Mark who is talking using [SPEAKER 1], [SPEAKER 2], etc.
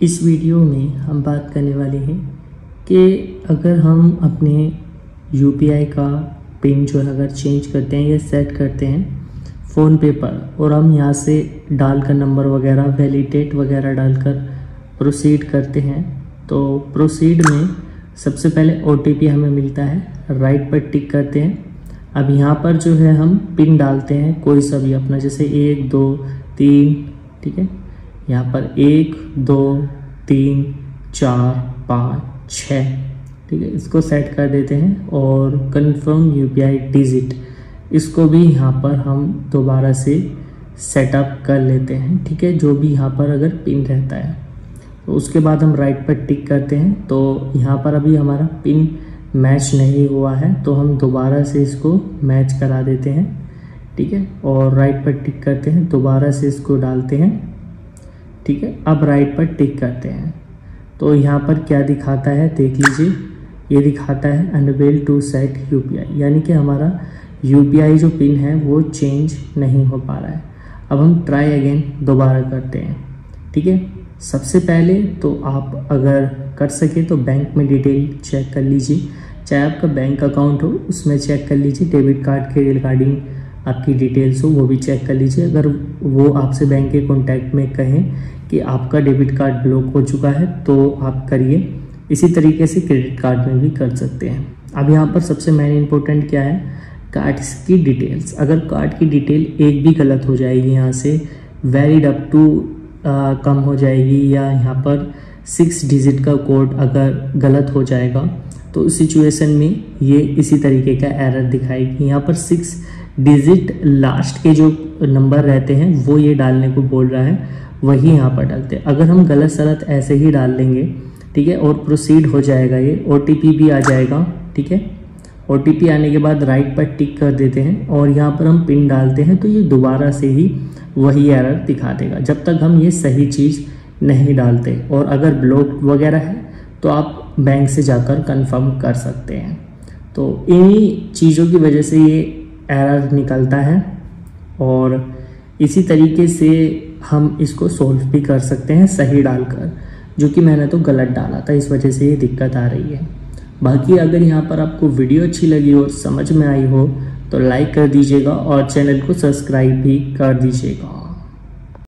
[SPEAKER 1] इस वीडियो में हम बात करने वाले हैं कि अगर हम अपने यूपीआई का पिन जो है अगर चेंज करते हैं या सेट करते हैं फ़ोनपे पर और हम यहाँ से डालकर नंबर वगैरह वैलिडेट वगैरह डालकर प्रोसीड करते हैं, तो प्रोसीड में सबसे पहले ओटीपी हमें मिलता है, राइट पर टिक करते हैं। अब यहाँ पर जो है हम पिन डालते हैं कोई सा भी अपना, जैसे 1 2 3, ठीक है। यहाँ पर 1 2 3 4 5 6, ठीक है, इसको सेट कर देते हैं। और कन्फर्म यूपीआई डिजिट, इसको भी यहाँ पर हम दोबारा से सेटअप कर लेते हैं, ठीक है, जो भी यहाँ पर अगर पिन रहता है। तो उसके बाद हम राइट पर टिक करते हैं, तो यहाँ पर अभी हमारा पिन मैच नहीं हुआ है, तो हम दोबारा से इसको मैच करा देते हैं, ठीक है। और राइट पर टिक करते हैं, दोबारा से इसको डालते हैं, ठीक है। अब राइट पर टिक करते हैं, तो यहाँ पर क्या दिखाता है देख लीजिए, ये दिखाता है अनएबल टू सेट यूपीआई, यानी कि हमारा यूपीआई जो पिन है वो चेंज नहीं हो पा रहा है। अब हम ट्राई अगेन दोबारा करते हैं, ठीक है। सबसे पहले तो आप अगर कर सके तो बैंक में डिटेल चेक कर लीजिए, चाहे आपका बैंक अकाउंट हो उसमें चेक कर लीजिए, डेबिट कार्ड के रिगार्डिंग आपकी डिटेल्स हो वो भी चेक कर लीजिए। अगर वो आपसे बैंक के कॉन्टैक्ट में कहें कि आपका डेबिट कार्ड ब्लॉक हो चुका है तो आप करिए। इसी तरीके से क्रेडिट कार्ड में भी कर सकते हैं। अब यहाँ पर सबसे मेन इंपॉर्टेंट क्या है, कार्ड की डिटेल्स। अगर कार्ड की डिटेल एक भी गलत हो जाएगी, यहाँ से वैलिड अप टू कम हो जाएगी, या यहाँ पर 6 डिजिट का कोड अगर गलत हो जाएगा तो उस सिचुएशन में ये इसी तरीके का एरर दिखाएगी। यहाँ पर 6 डिजिट लास्ट के जो नंबर रहते हैं वो ये डालने को बोल रहा है, वही यहाँ पर डालते हैं। अगर हम गलत सलत ऐसे ही डाल लेंगे, ठीक है, और प्रोसीड हो जाएगा, ये ओटीपी भी आ जाएगा, ठीक है। ओटीपी आने के बाद राइट पर टिक कर देते हैं और यहाँ पर हम पिन डालते हैं, तो ये दोबारा से ही वही एरर दिखा देगा जब तक हम ये सही चीज़ नहीं डालते। और अगर ब्लॉक वगैरह है तो आप बैंक से जाकर कंफर्म कर सकते हैं। तो इन्हीं चीज़ों की वजह से ये एरर निकलता है और इसी तरीके से हम इसको सोल्व भी कर सकते हैं सही डालकर, जो कि मैंने तो गलत डाला था, इस वजह से ये दिक्कत आ रही है। बाकी अगर यहाँ पर आपको वीडियो अच्छी लगी और समझ में आई हो तो लाइक कर दीजिएगा और चैनल को सब्सक्राइब भी कर दीजिएगा।